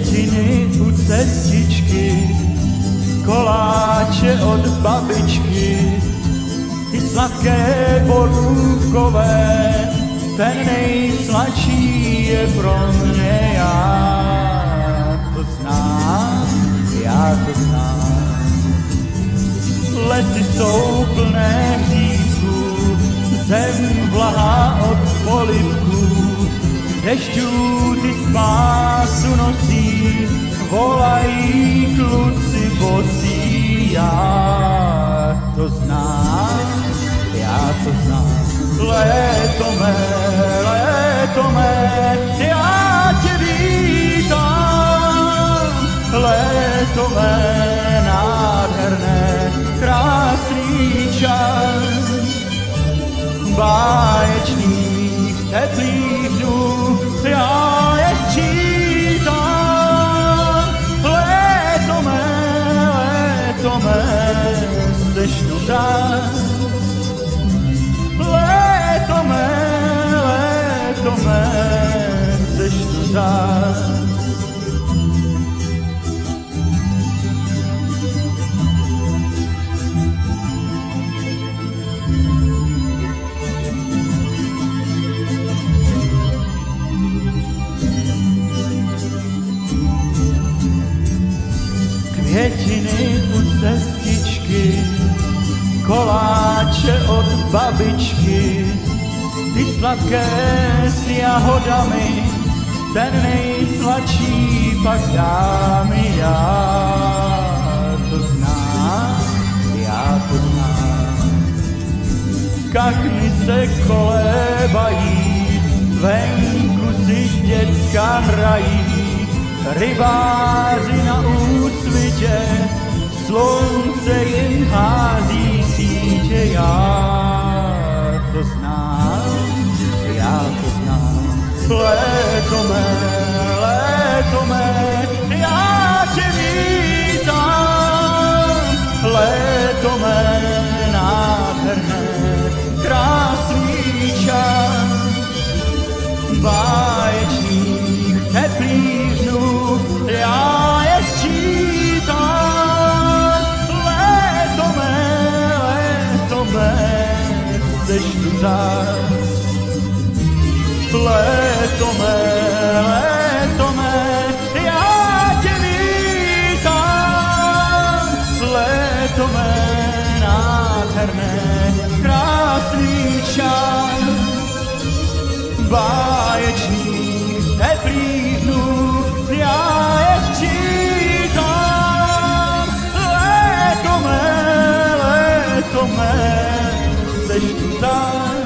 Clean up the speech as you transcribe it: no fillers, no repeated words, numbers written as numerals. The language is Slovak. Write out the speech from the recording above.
květiny u cestičky, koláče od babičky, ty sladké borůvkové, ten nejsladší je pro mě, já to znám, já to znám. Lesy jsou plné hříchů, zem vlahá od polibků, dešťů ty spásu nosí, volají kluci bosí, já to znám, já to znám. Léto mé, já tě vítám, léto mé, nádherné, krásný čas, báječných, teplých dnů, já je sčítám. Léto mé, seš tu čas, léto mé, seš tu čas. Květiny u cestičky, koláče od babičky, ty sladké s jahodami, ten nejsladší pak dám, já to znám, já to znám. Kachny se kolébají, venku si děcka hrají, rybáři na úsvitě, slunce jim hází sítě, já to znám, já to znám. Léto mé, já tě vítám, léto mé, nádherné, krásný čas, báječných, teplých dnů, já je sčítám. Léto mé, seš tu zas. Léto mé, já tě vítám. Léto mé, nádherné, krásný čas, báječných, teplých dnů, já je sčítám. Léto mé, seš tu zas.